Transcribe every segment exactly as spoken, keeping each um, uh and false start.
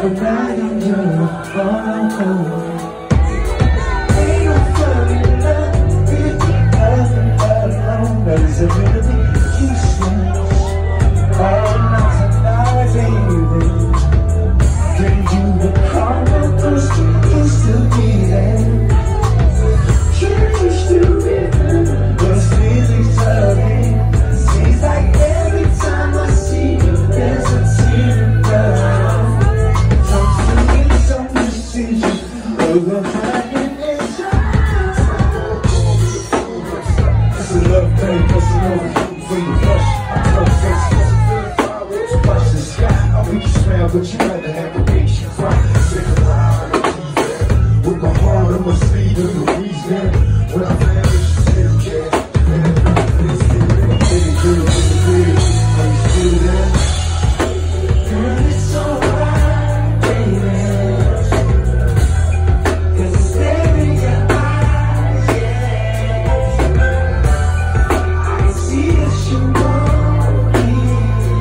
night under the phone. Ain't no fun in love if you're loving alone. There's a really useless. All nights and nights, baby. Bring you the karma, those used to be there. You used to be there. But feelings turning. Seems like every time I see you, there's a tear in the eye. Don't you get some decision of a hiding inside. It's a love thing, it's a love for your flesh. I love face. But you rather have a patient fight. Take a ride with my heart on my sleeve and the reason when I vanish, take care. And it's still there. Are you still there? Girl, it's alright, baby. Cause it's there in your eyes, yeah. I can see that you want me.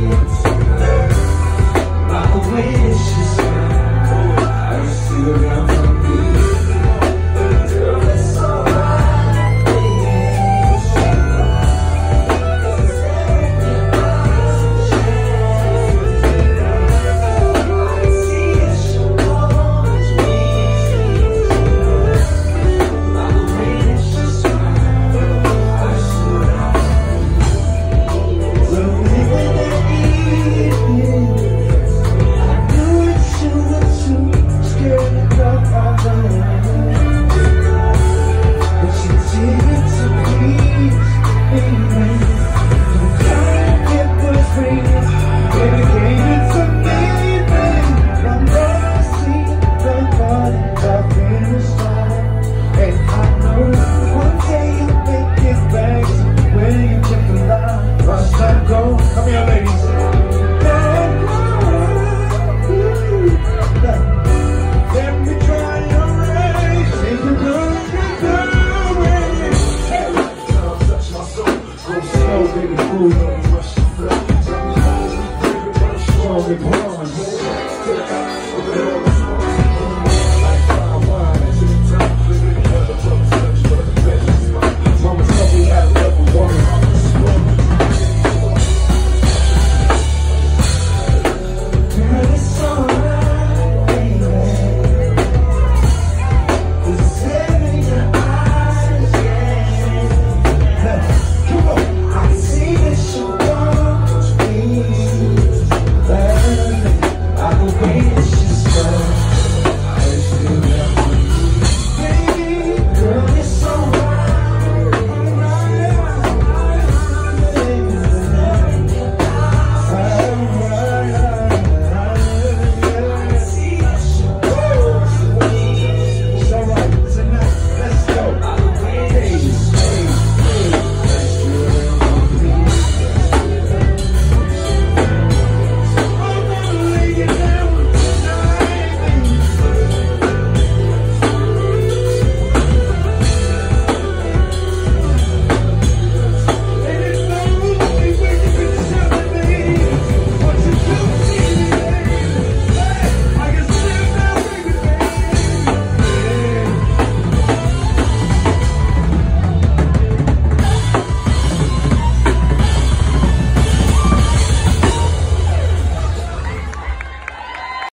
Come here, ladies. Let me try your race. Take a look at the way. Come touch my soul. Go slow, baby, cool. Don't rush your flow. Tell me how you feel. Strong and blind.